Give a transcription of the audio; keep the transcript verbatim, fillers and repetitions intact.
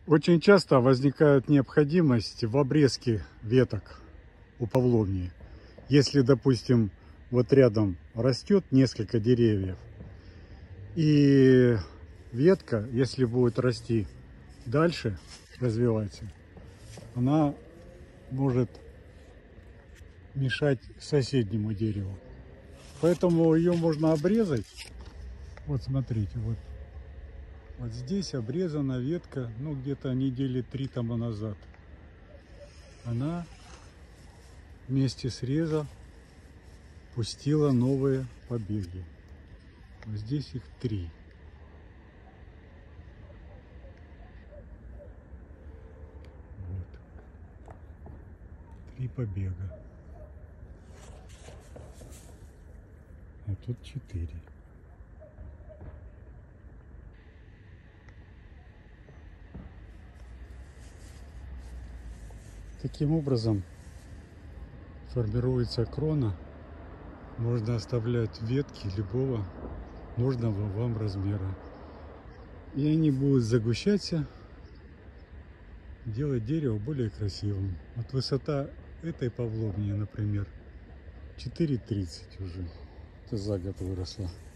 Очень часто возникает необходимость в обрезке веток у павловнии. Если, допустим, вот рядом растет несколько деревьев, и ветка, если будет расти дальше, развиваться, она может мешать соседнему дереву. Поэтому ее можно обрезать. Вот смотрите, вот, вот здесь обрезана ветка, ну где-то недели три тому назад. Она вместе среза пустила новые побеги. Вот здесь их три. Вот. Три побега. А тут четыре. Таким образом формируется крона. Можно оставлять ветки любого нужного вам размера. И они будут загущаться, делать дерево более красивым. Вот высота этой павловнии, например, четыре тридцать уже. Это за год выросла.